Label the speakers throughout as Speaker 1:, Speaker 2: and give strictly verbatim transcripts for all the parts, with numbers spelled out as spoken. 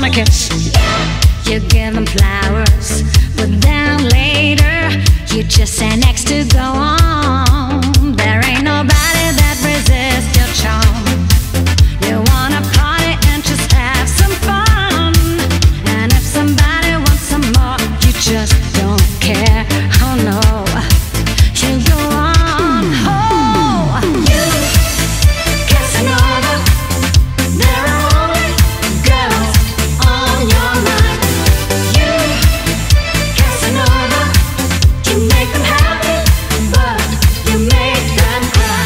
Speaker 1: kiss. You give them flowers, but then later you just say next to go on. There ain't nobody that resists your charm. You wanna party and just have some fun, and if somebody wants some more, you just don't care. Oh no, you go on. Oh, you Casanova. There are only girls on your mind. You Casanova. You make them happy, but you make them cry.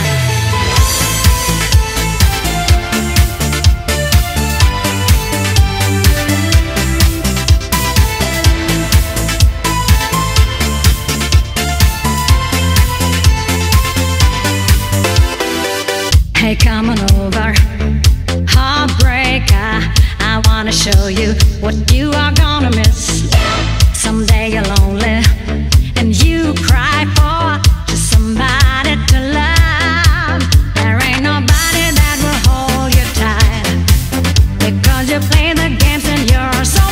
Speaker 1: Hey, come on over, heartbreaker. I wanna show you what you are gonna miss. Someday you're lonely and you cry for just somebody to love. There ain't nobody that will hold you tight, because you play the games and you're so